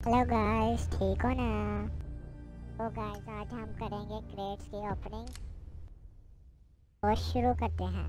Hello guys, ठीक हो ना। तो गाइस, आज हम करेंगे क्रेट्स की ओपनिंग और शुरू करते हैं।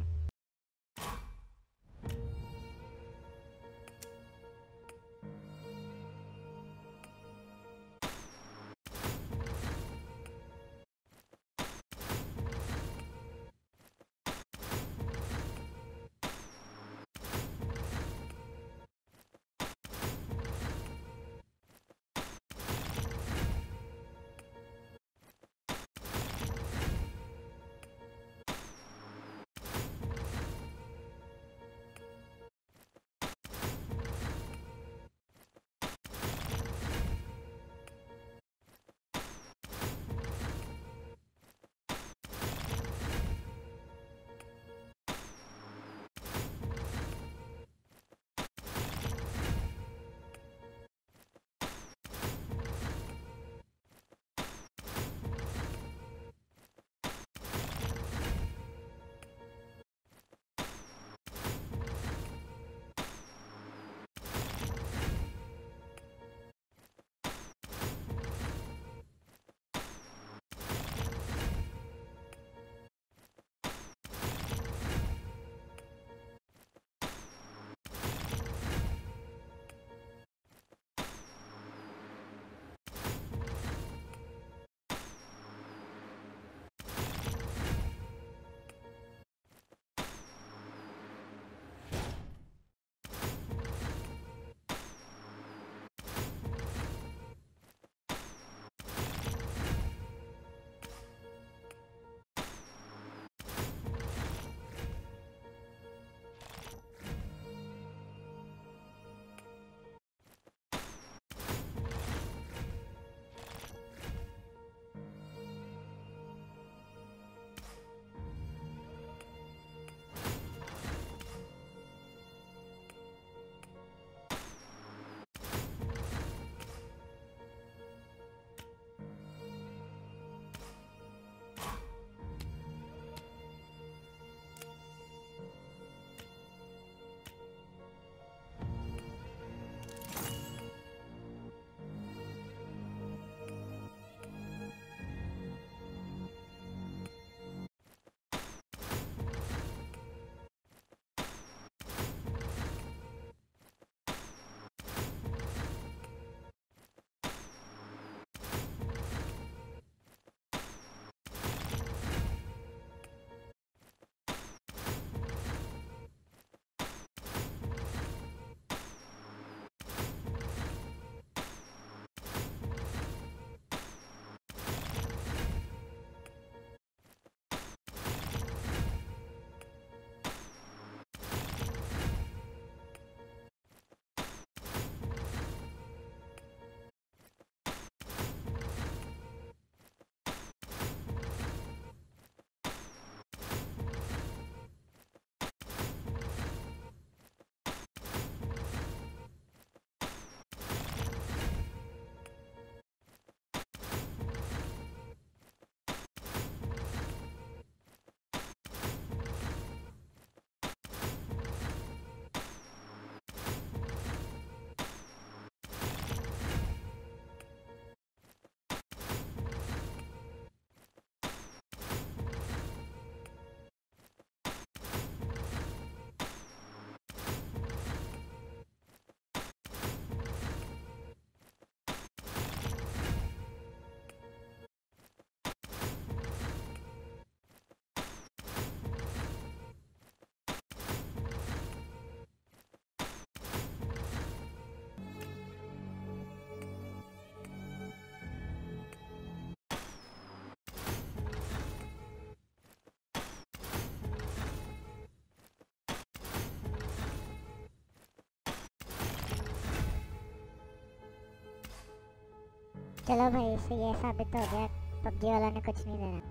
चलो भाई, इससे ये साबित हो गया पबजी वाला ने कुछ नहीं देना।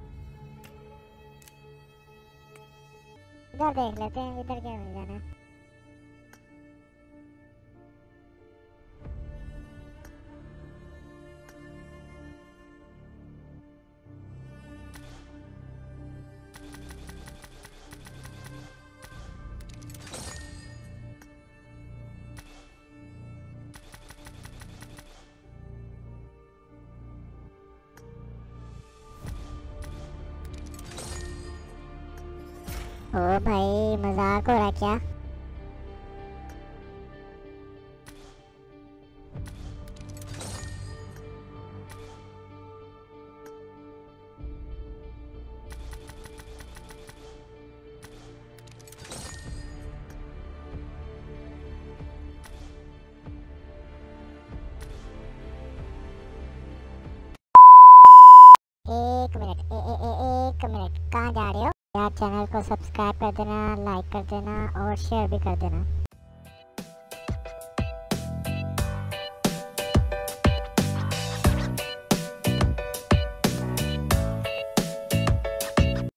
इधर देख लेते हैं, इधर क्या मिल जाना। ओ भाई मजाक हो रहा है क्या? एक मिनट एक मिनट, कहाँ जा रहे हो यार? चैनल को सब्सक्राइब कर देना, लाइक कर देना और शेयर भी कर देना।